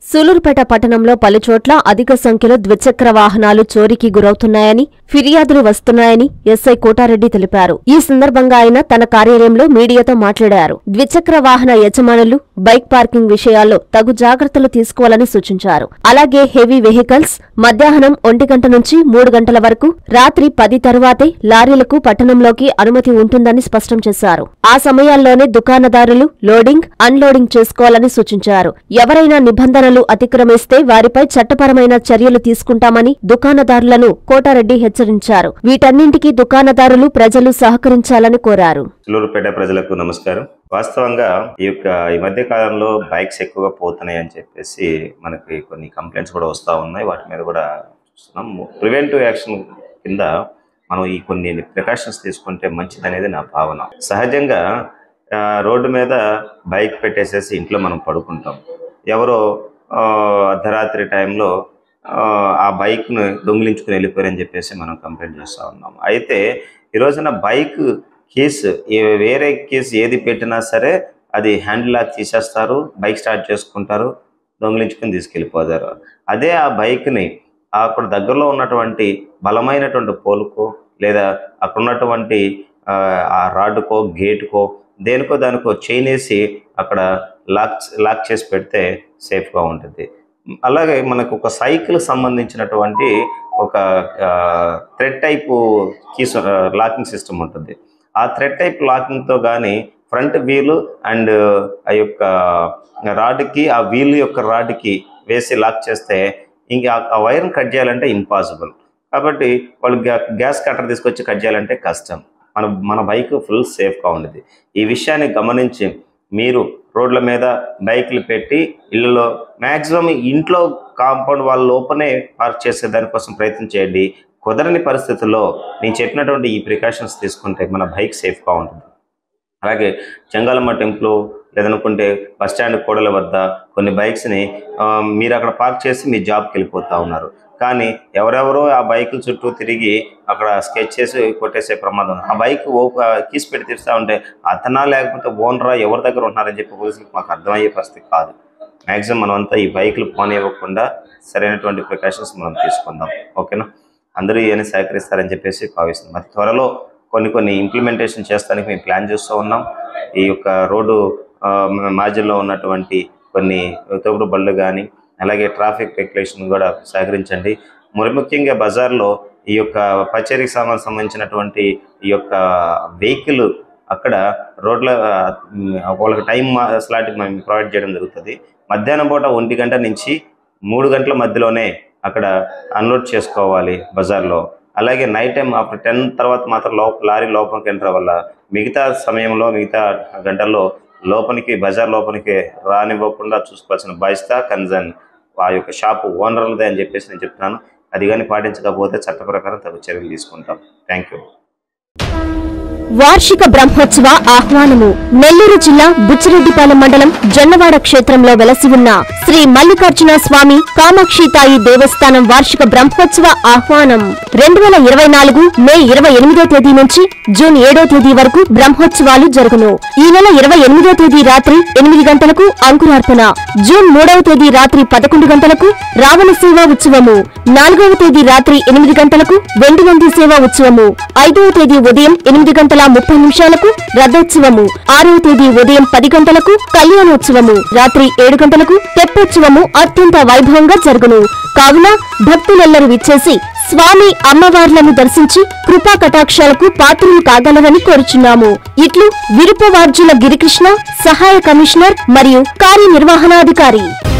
సూలూరుపేట పట్టణంలో పలుచోట్ల అధిక సంఖ్యలో ద్విచక్ర వాహనాలు చోరీకి గురవుతున్నాయని, ఫిర్యాదులు వస్తున్నాయని ఎస్ఐ కోటారెడ్డి తెలిపారు. ఈ సందర్భంగా ఆయన తన కార్యాలయంలో మీడియాతో మాట్లాడారు. ద్విచక్ర వాహన యజమానులు బైక్ పార్కింగ్ విషయాల్లో తగు జాగ్రత్తలు తీసుకోవాలని సూచించారు. అలాగే హెవీ వెహికల్స్ మధ్యాహ్నం 1 గంట నుంచి 3 గంటల వరకు, రాత్రి 10 తరువాతే లారీలకు పట్టణంలోకి అనుమతి ఉంటుందని స్పష్టం చేశారు. ఆ సమయాల్లోనే దుకాణదారులు లోడింగ్, అన్లోడింగ్ చేసుకోవాలని సూచించారు. ఎవరైనా నిబంధనలు అతిక్రమిస్తే వారిపై చట్టపరమైన చర్యలు తీసుకుంటామని దుకాణదారులను కోటారెడ్డి హెచ్చరించారు. వీటన్నింటికీ దుకాణదారులు, ప్రజలు సహకరించాలని కోరారు. సూలూరుపేట ప్రజలకు నమస్కారం. వాస్తవంగా ఈ మధ్య కాలంలో బైక్స్ ఎక్కువగా పోతున్నాయి అని చెప్పేసి మనకి కొన్ని కంప్లైంట్స్ కూడా వస్తూ ఉన్నాయి. వాటి మీద కూడా చూస్తున్నాం. ప్రివెంటివ్ యాక్షన్ కింద మనం ఈ కొన్ని ప్రికాషన్స్ తీసుకుంటే మంచిదనేది నా భావన. సహజంగా రోడ్డు మీద బైక్ పెట్టేసేసి ఇంట్లో మనం పడుకుంటాం. ఎవరో అర్ధరాత్రి టైంలో ఆ బైక్ను దొంగిలించుకుని వెళ్ళిపోయారని చెప్పేసి మనం కంప్లైంట్ చేస్తూ ఉన్నాం. అయితే ఈ రోజున బైక్ కేసు వేరే కేసు ఏది పెట్టినా సరే అది హ్యాండిల్ లాక్ తీసేస్తారు, బైక్ స్టార్ట్ చేసుకుంటారు, దొంగిలించుకుని తీసుకెళ్ళిపోతారు. అదే ఆ బైక్ని అక్కడ దగ్గరలో ఉన్నటువంటి బలమైనటువంటి పోలుకో లేదా అక్కడ ఉన్నటువంటి ఆ రాడ్కో, గేటుకో, దేనికో దానికో చైన్ వేసి అక్కడ లాక్ చేసి పెడితే సేఫ్గా ఉంటుంది. అలాగే మనకు ఒక సైకిల్ సంబంధించినటువంటి ఒక thread type keys locking system ఉంటుంది. ఆ థ్రెడ్ టైప్ లాకింగ్తో కానీ ఫ్రంట్ వీల్ అండ్ ఆ యొక్క రాడ్కి, ఆ వీల్ యొక్క రాడ్కి వేసి లాక్ చేస్తే ఇంకా ఆ వైర్ని కట్ చేయాలంటే ఇంపాసిబుల్. కాబట్టి వాళ్ళు గ్యాస్ కట్టర్ తీసుకొచ్చి కట్ చేయాలంటే కష్టం. మన బైక్ ఫుల్ సేఫ్గా ఉండేది. ఈ విషయాన్ని గమనించి మీరు రోడ్ల మీద బైక్లు పెట్టి ఇళ్లలో మ్యాక్సిమం ఇంట్లో కాంపౌండ్ వాళ్ళ లోపలనే పార్క్ చేసే దానికోసం ప్రయత్నం చేయండి. కుదరని పరిస్థితుల్లో నేను చెప్పినటువంటి ఈ ప్రికాషన్స్ తీసుకుంటే మన బైక్ సేఫ్గా ఉంటుంది. అలాగే చెంగాలమ్మ టెంపుల్ లేదనుకుంటే బస్టాండ్ కూడల వద్ద కొన్ని బైక్స్ని మీరు అక్కడ పార్క్ చేసి మీ జాబ్కి వెళ్ళిపోతూ ఉన్నారు. కానీ ఎవరెవరో ఆ బైకుల చుట్టూ తిరిగి అక్కడ స్కెచ్ చేసి కొట్టేసే ప్రమాదం. ఆ బైక్ కీస్ పెట్టి తీస్తూ ఉంటే అతనా లేకపోతే ఓనరా ఎవరి దగ్గర ఉంటున్నారని చెప్పి పోలీసులకు మాకు అర్థమయ్యే పరిస్థితి కాదు. మ్యాక్సిమం మనమంతా ఈ బైకులు పోనివ్వకుండా సరైనటువంటి ప్రికాషన్స్ మనం తీసుకుందాం. ఓకేనా? అందరూ ఇవన్నీ సహకరిస్తారని చెప్పేసి భావిస్తున్నాం. మరి త్వరలో కొన్ని ఇంప్లిమెంటేషన్ చేస్తానికి మేము ప్లాన్ చేస్తూ ఉన్నాం. ఈ యొక్క రోడ్డు మార్జిన్లో ఉన్నటువంటి కొన్ని తోపుడు బళ్ళు కానీ, అలాగే ట్రాఫిక్ రెగ్యులేషన్ కూడా సహకరించండి. మరి ముఖ్యంగా బజార్లో ఈ యొక్క పచేరీకి సంబంధించినటువంటి ఈ యొక్క వెహికల్ అక్కడ రోడ్ల వాళ్ళకి టైం స్లాట్ మేము ప్రొవైడ్ చేయడం జరుగుతుంది. మధ్యాహ్నం పూట 1 గంట నుంచి 3 గంటల మధ్యలోనే అక్కడ అన్లోడ్ చేసుకోవాలి బజార్లో. అలాగే నైట్ టైం ఆఫ్టర్ 10 తర్వాత మాత్రం లారీ లోపలికి ఎంటర్ వల్ల మిగతా సమయంలో, మిగతా గంటల్లో బజార్ లోపలికి రానివ్వకుండా చూసుకోవాల్సిన బాధ్యత కన్సర్న్ ఆ యొక్క షాపు ఓనర్లదే అని చెప్పేసి నేను చెప్తున్నాను. అది కానీ పాటించకపోతే చట్ట ప్రకారం తగు చర్యలు తీసుకుంటాం. Thank you. వార్షిక బ్రహ్మోత్సవ ఆహ్వానము. నెల్లూరు జిల్లా బుచ్చిరెడ్డిపాలెం మండలం జొన్నవాడ క్షేత్రంలో వెలసి ఉన్న శ్రీ మల్లికార్జున స్వామి కామాక్షితాయి దేవస్థానం వార్షిక బ్రహ్మోత్సవ ఆహ్వానం 2024 మే 28వ తేదీ నుంచి జూన్ 7వ తేదీ వరకు బ్రహ్మోత్సవాలు జరుగును. ఈ నెల 28వ తేదీ రాత్రి 8 గంటలకు అంకురార్పణ, జూన్ 3వ తేదీ రాత్రి 11 గంటలకు రావణ సేవా ఉత్సవము, 4వ తేదీ రాత్రి 8 గంటలకు వెండినంది సేవా ఉత్సవము, 5వ తేదీ ఉదయం 8 గంటల 30 నిమిషాలకు రథోత్సవము, 6వ తేదీ ఉదయం 10 గంటలకు కళ్యాణోత్సవము, రాత్రి 7 గంటలకు తెప్పోత్సవము అత్యంత వైభవంగా జరుగును. కావున భక్తులెల్లరూ విచ్చేసి స్వామి అమ్మవార్లను దర్శించి కృపా కటాక్షాలకు పాత్రలు కాగలరని కోరుచున్నాము. ఇట్లు విరుపవార్జుల గిరికృష్ణ, సహాయ కమిషనర్ మరియు కార్యనిర్వహణాధికారి.